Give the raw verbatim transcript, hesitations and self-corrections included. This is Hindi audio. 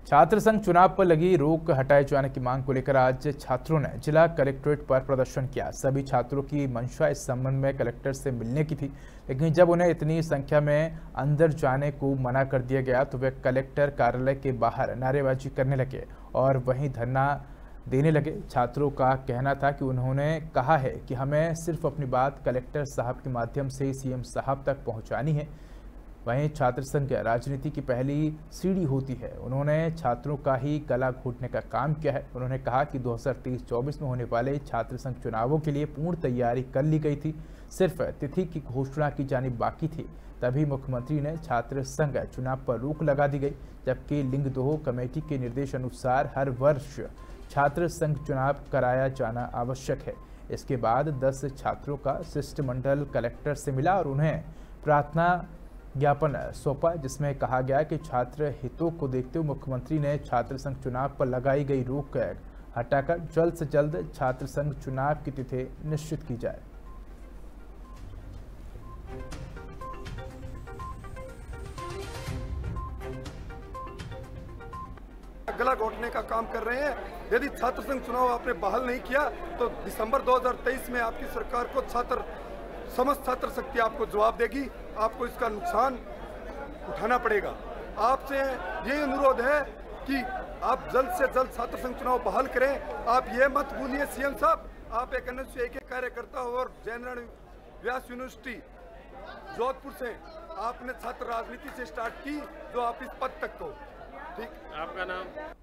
छात्र संघ चुनाव पर लगी रोक हटाए जाने की मांग को लेकर आज छात्रों ने जिला कलेक्ट्रेट पर प्रदर्शन किया। सभी छात्रों की मंशा इस संबंध में कलेक्टर से मिलने की थी, लेकिन जब उन्हें इतनी संख्या में अंदर जाने को मना कर दिया गया तो वे कलेक्टर कार्यालय के बाहर नारेबाजी करने लगे और वहीं धरना देने लगे। छात्रों का कहना था कि उन्होंने कहा है कि हमें सिर्फ अपनी बात कलेक्टर साहब के माध्यम से सीएम साहब तक पहुंचानी है। वहीं छात्र संघ राजनीति की पहली सीढ़ी होती है। उन्होंने छात्रों का ही गला घोटने का काम किया है। उन्होंने कहा कि दो हज़ार तेईस चौबीस में होने वाले छात्र संघ चुनावों के लिए पूर्ण तैयारी कर ली गई थी, सिर्फ तिथि की घोषणा की जानी बाकी थी। तभी मुख्यमंत्री ने छात्र संघ चुनाव पर रोक लगा दी गई, जबकि लिंगदोह कमेटी के निर्देश अनुसार हर वर्ष छात्र संघ चुनाव कराया जाना आवश्यक है। इसके बाद दस छात्रों का शिष्टमंडल कलेक्टर से मिला और उन्हें प्रार्थना ज्ञापन सौंपा, जिसमें कहा गया कि छात्र हितों को देखते हुए मुख्यमंत्री ने छात्र संघ चुनाव पर लगाई गई रोक हटाकर जल्द से जल्द छात्र संघ चुनाव की तिथि निश्चित की जाए। गला घोटने का काम कर रहे हैं। यदि छात्र संघ चुनाव आपने बहाल नहीं किया तो दिसंबर दो हज़ार तेईस में आपकी सरकार को छात्र समस्त छात्र शक्ति आपको जवाब देगी। आपको इसका नुकसान उठाना पड़ेगा। आपसे ये अनुरोध है कि आप जल्द से जल्द छात्र संघ चुनाव बहाल करें। आप ये मत भूलिए सीएम साहब, आप एक अन्य एक कार्यकर्ता हो और जयनारायण व्यास यूनिवर्सिटी जोधपुर से आपने छात्र राजनीति से स्टार्ट की, जो आप इस पद तक हो। ठीक, आपका नाम?